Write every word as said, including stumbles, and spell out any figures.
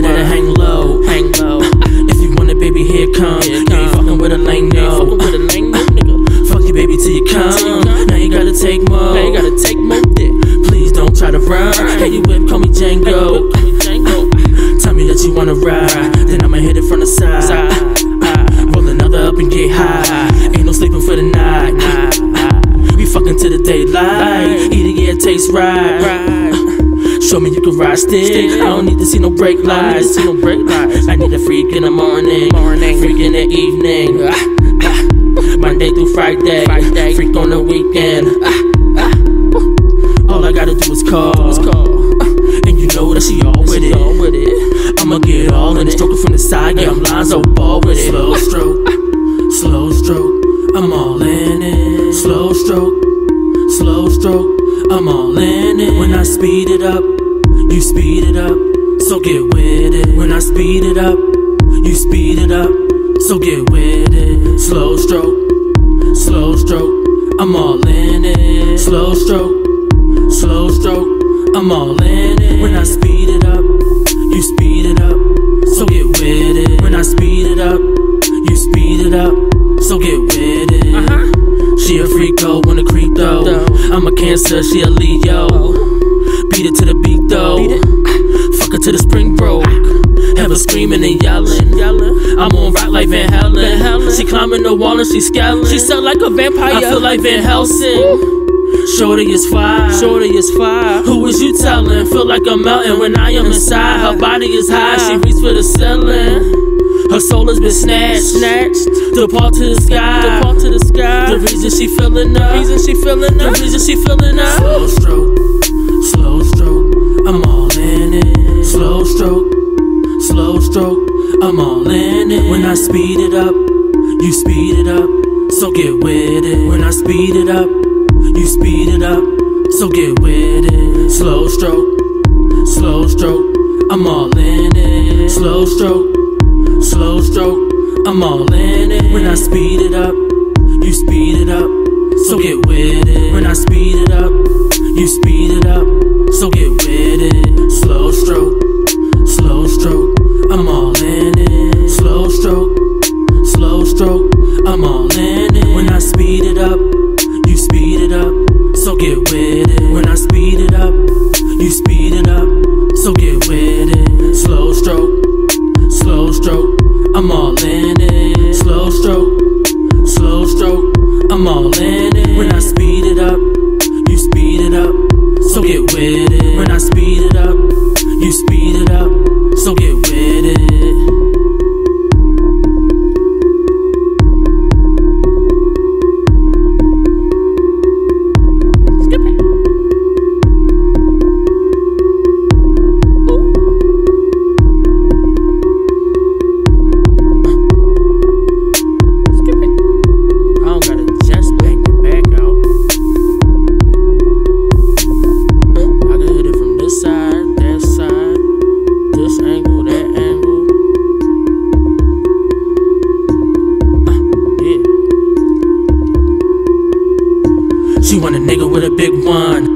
better hang low, hang low. If you want it, baby, here come. You ain't fucking with a lame no. Fuck you, baby, till you come. Now you gotta take more. Now you gotta take more dick. Please don't try to run. Hey, you whip, call me Django. Tell me that you wanna ride, then I'ma hit it from the side. Roll another up and get high. Ain't no sleeping for the night. We fucking to the daylight. Eat it, yeah, it tastes right. Show me you can ride stick. I don't need to see no brake lights. I need a freak in the morning, freak in the evening, Monday through Friday, freak on the weekend. All I gotta do is call, and you know that she all with it. I'ma get all in it, stroke it from the side. Yeah, I'm Lonzo Ball with it. Slow stroke, slow stroke, I'm all in it. Slow stroke, slow stroke, I'm all in it. When I speed it up, you speed it up, so get with it. When I speed it up, you speed it up, so get with it. Slow stroke, slow stroke, I'm all in it. Slow stroke, slow stroke, I'm all in it. When I speed it up, you speed it up, so get with it. When I speed it up, you speed it up, so get with it. Uh-huh. She a freako, wanna creep though. I'm a Cancer, she a Leo. Beat it to the beat though. Fuck her to the spring broke. Have her screaming and yelling. I'm on rock like Van Halen. She climbing the wall and she scowling. She sound like a vampire. I feel like Van Helsing. Shorty is fire, shorty is fire. Who is you telling? Feel like I'm melting when I am inside. Her body is high, she reach for the ceiling. Her soul has been snatched, snatched. Depart to the sky, depart to the sky. The reason she feeling up, the reason she feeling up, the reason she feeling up. Slow stroke, slow stroke, I'm all in it. Slow stroke, slow stroke, I'm all in it. When I speed it up, you speed it up, so get with it. When I speed it up, you speed it up, so get with it. Slow stroke, slow stroke, I'm all in it. Slow stroke, slow stroke, I'm all in it. When I speed it up, you speed it up, so get with it. When I speed it up, you speed it up, so get with it. Slow stroke, slow stroke, I'm all in it. Slow stroke, slow stroke, I'm all in it. When I speed it up, you speed it up, so get with it. When I speed it up, you speed it up, so get with it. Slow stroke, slow stroke, I'm all in it. Slow stroke, slow stroke, I'm all in it. When I speed it up, you speed it up, so get with it. When I speed it up, you speed it up, so get with it. She want a nigga with a big one.